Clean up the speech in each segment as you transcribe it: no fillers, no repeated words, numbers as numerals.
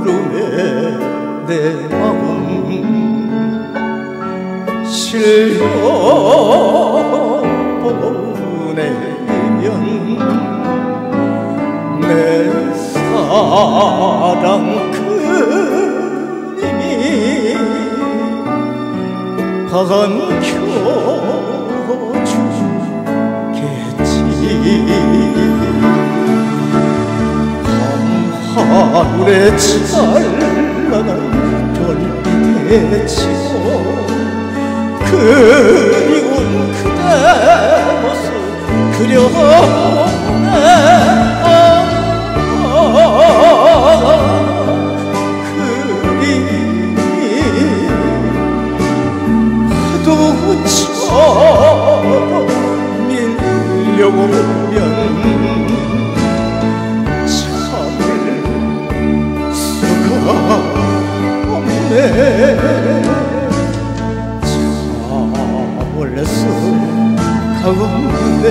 무릎에 내 마음 실려 보내면 내 사랑 그님이 가감켜주겠지. 밤하늘에 찬란한 별빛에 치고 그리운 그대 모습 그려보네. 파도처럼 밀려오면 참을 수가 없네. 참을 수가 없네.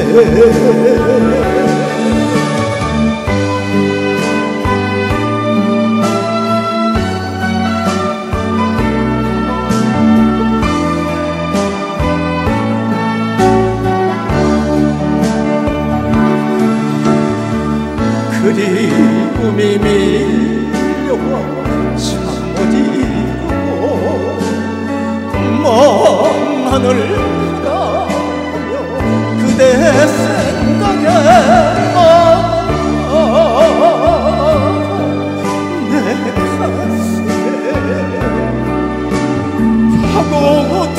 그리움이 밀려와 잠 못 이루고 먼 하늘 바라보며 그대 생각에 내 가슴에 파고든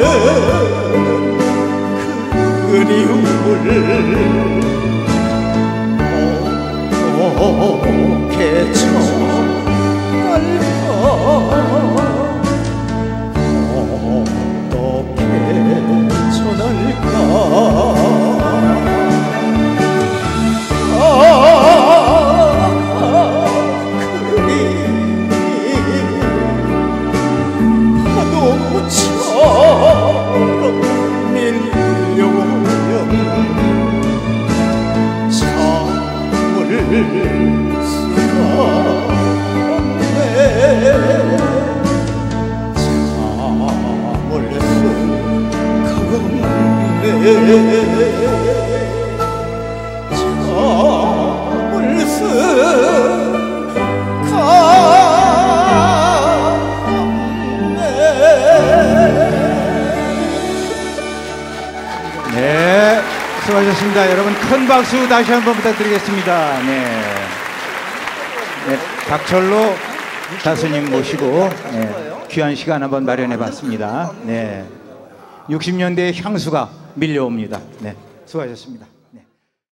그리움을 어떻게 전할까? 어떻게 전할까? 파도처럼 밀려오면 수가 없네. 참을 수가 없네. 참을 수가 없네. 네, 수고하셨습니다. 여러분 큰 박수 다시 한번 부탁드리겠습니다. 네, 네, 박철로 가수님 모시고 귀한 시간 한번 마련해 봤습니다. 네, 60년대의 향수가 밀려옵니다. 네, 수고하셨습니다.